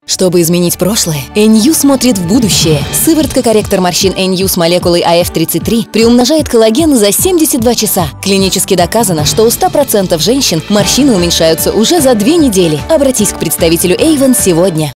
Чтобы изменить прошлое, NU смотрит в будущее. Сыворотка-корректор морщин NU с молекулой AF33 приумножает коллаген за 72 часа. Клинически доказано, что у 100% женщин морщины уменьшаются уже за 2 недели. Обратись к представителю Avon сегодня.